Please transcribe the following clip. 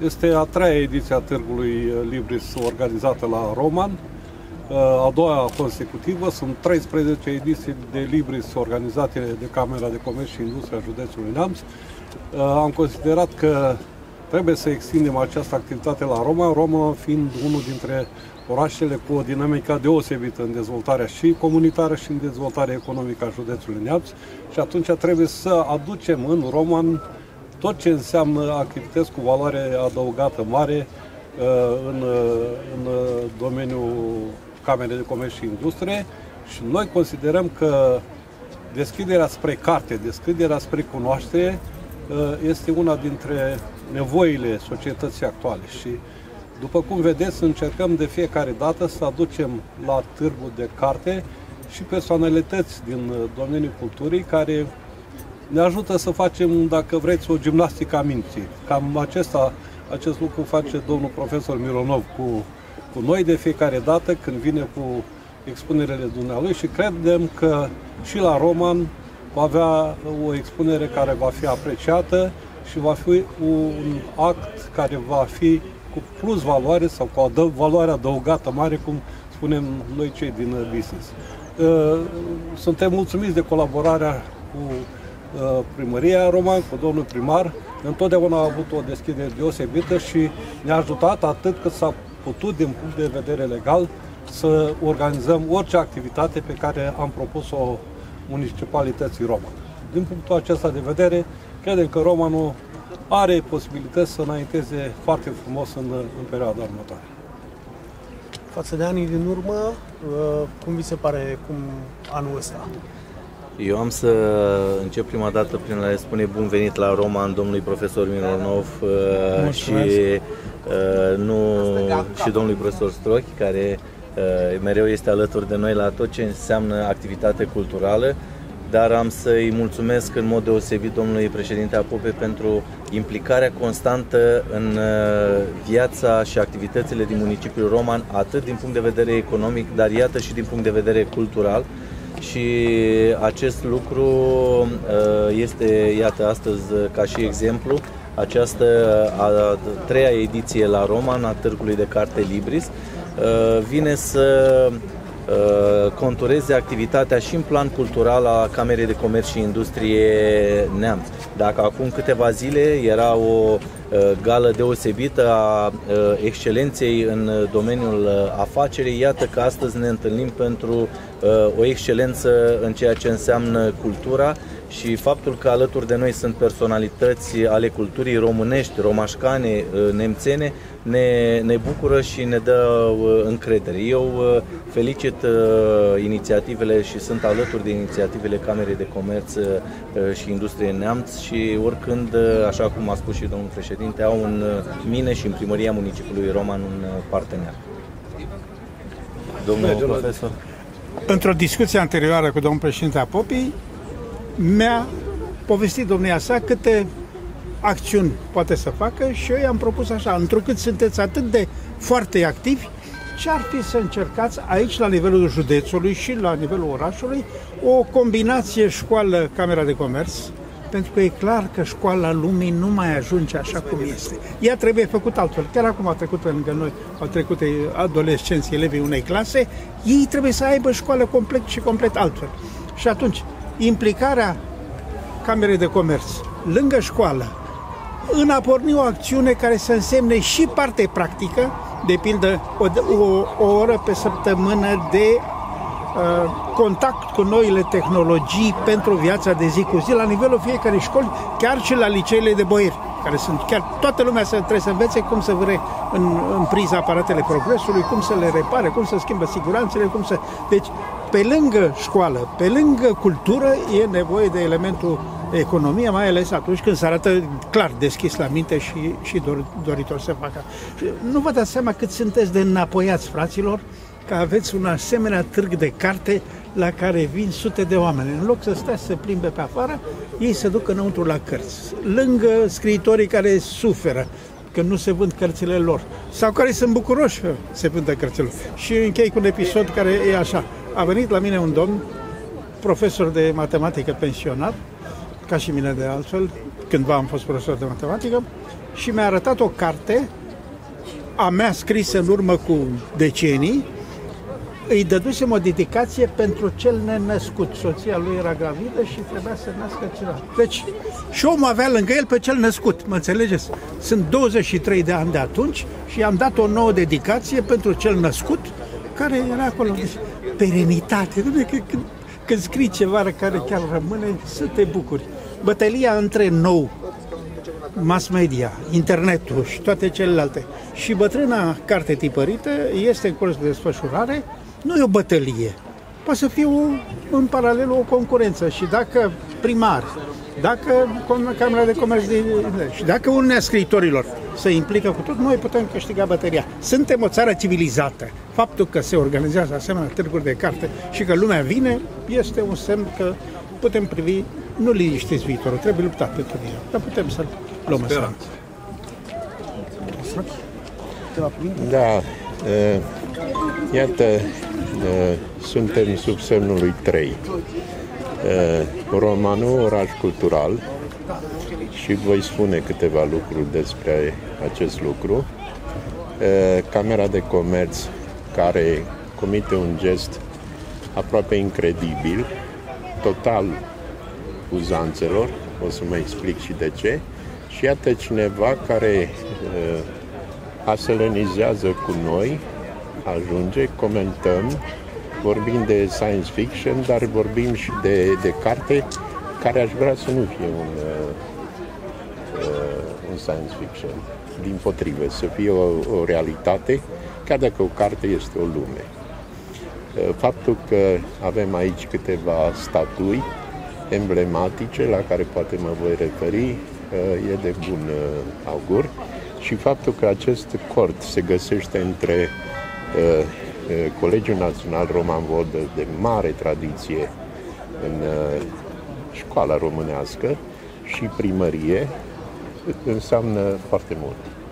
Este a treia ediție a Târgului Libris organizată la Roman, a doua consecutivă. Sunt 13 ediții de Libris organizate de Camera de Comerț și Industrie a județului Neamț. Am considerat că trebuie să extindem această activitate la Roman, Roman fiind unul dintre orașele cu o dinamică deosebită în dezvoltarea și comunitară și în dezvoltarea economică a județului Neamț, și atunci trebuie să aducem în Roman tot ce înseamnă activități cu valoare adăugată mare în domeniul Camerei de Comerț și Industrie, și noi considerăm că deschiderea spre carte, deschiderea spre cunoaștere este una dintre nevoile societății actuale și, după cum vedeți, încercăm de fiecare dată să aducem la târgul de carte și personalități din domeniul culturii care ne ajută să facem, dacă vreți, o gimnastică a minții. Cam acest lucru face domnul profesor Mironov cu noi de fiecare dată când vine cu expunerele dumnealui, și credem că și la Roman va avea o expunere care va fi apreciată și va fi un act care va fi cu plus valoare sau cu o valoare adăugată mare, cum spunem noi cei din business. Suntem mulțumiți de colaborarea cu Primăria Roman, cu domnul primar. Întotdeauna a avut o deschidere deosebită și ne-a ajutat atât cât s-a putut din punct de vedere legal să organizăm orice activitate pe care am propus-o municipalității Roman. Din punctul acesta de vedere, credem că Romanul are posibilități să înainteze foarte frumos în perioada următoare. Față de anii din urmă, cum vi se pare anul ăsta? Eu am să încep prima dată prin a spune bun venit la Roman domnului profesor Mironov și domnului profesor Strochi, care mereu este alături de noi la tot ce înseamnă activitate culturală, dar am să-i mulțumesc în mod deosebit domnului președinte Apope pentru implicarea constantă în viața și activitățile din municipiul Roman, atât din punct de vedere economic, dar iată și din punct de vedere cultural. Și acest lucru este, iată, astăzi ca și exemplu, această a treia ediție la Roman a Târgului de Carte Libris vine să contureze activitatea și în plan cultural a Camerei de Comerț și Industrie Neamț. Dacă acum câteva zile era o gală deosebită a excelenței în domeniul afacerii, iată că astăzi ne întâlnim pentru o excelență în ceea ce înseamnă cultura, și faptul că alături de noi sunt personalități ale culturii românești, romașcane, nemțene, ne bucură și ne dă încredere. Eu felicit inițiativele și sunt alături de inițiativele Camerei de Comerț și Industrie Neamț și oricând, așa cum a spus și domnul președinte, au în mine și în Primăria Municipiului Roman un partener. Domnul profesor? Într-o discuție anterioară cu domnul președinte Apopii, mi-a povestit domnia sa câte acțiuni poate să facă și eu i-am propus așa: întrucât sunteți atât de foarte activi, ce ar fi să încercați aici, la nivelul județului și la nivelul orașului, o combinație școală-Camera de Comerț, pentru că e clar că școala lumii nu mai ajunge așa cum este. Ea trebuie făcut altfel. Chiar acum a trecut pe lângă noi, au trecut adolescenții, elevii unei clase, ei trebuie să aibă școală complet altfel. Și atunci, implicarea Camerei de Comerț lângă școală în a porni o acțiune care să însemne și parte practică, de pildă o oră pe săptămână de contact cu noile tehnologii pentru viața de zi cu zi la nivelul fiecărei școli, chiar și la liceele de boieri, care sunt chiar toată lumea trebuie să învețe cum să în priza aparatele progresului, cum să le repare, cum să schimbă siguranțele, Deci, pe lângă școală, pe lângă cultură, e nevoie de elementul economie, mai ales atunci când se arată clar deschis la minte și doritor să facă. Nu vă dați seama cât sunteți de înapoiați, fraților, că aveți un asemenea târg de carte la care vin sute de oameni. În loc să stea să se plimbe pe afară, ei se duc înăuntru la cărți. Lângă scriitorii care suferă că nu se vând cărțile lor, sau care sunt bucuroși că se vândă cărțile lor. Și închei cu un episod care e așa. A venit la mine un domn, profesor de matematică pensionat, ca și mine de altfel, cândva am fost profesor de matematică, și mi-a arătat o carte a mea scrisă în urmă cu decenii. Îi dădusem o dedicație pentru cel nenăscut. Soția lui era gravidă și trebuia să nască ceva. Deci și omul avea lângă el pe cel născut, mă înțelegeți? Sunt 23 de ani de atunci și i-am dat o nouă dedicație pentru cel născut care era acolo. Deci, perenitate. Când scrii ceva care chiar rămâne, să te bucuri. Bătălia între nou, mass media, internetul și toate celelalte și bătrâna carte tipărită este în curs de desfășurare. Nu e o bătălie, poate să fie în paralel o concurență și dacă primar, dacă Camera de Comerț și dacă Uniunea Scriitorilor se implică cu tot, noi putem câștiga bătălia. Suntem o țară civilizată. Faptul că se organizează asemenea târguri de carte și că lumea vine este un semn că putem privi, nu liniștiți viitorul, trebuie luptat pentru el, dar putem să-l luăm în seama. Da, iată, suntem sub semnul lui 3. Romanul, oraș cultural, și voi spune câteva lucruri despre acest lucru. Camera de Comerț, care comite un gest aproape incredibil, total uzanțelor, o să mă explic și de ce, și iată cineva care aselenizează cu noi, ajunge, comentăm, vorbim de science fiction, dar vorbim și de carte care aș vrea să nu fie un science fiction. Dimpotrivă, să fie o realitate, chiar dacă o carte este o lume. Faptul că avem aici câteva statui emblematice la care poate mă voi referi e de bun augur și faptul că acest cort se găsește între Colegiul Național Roman Vodă de mare tradiție în școala românească și primărie înseamnă foarte mult.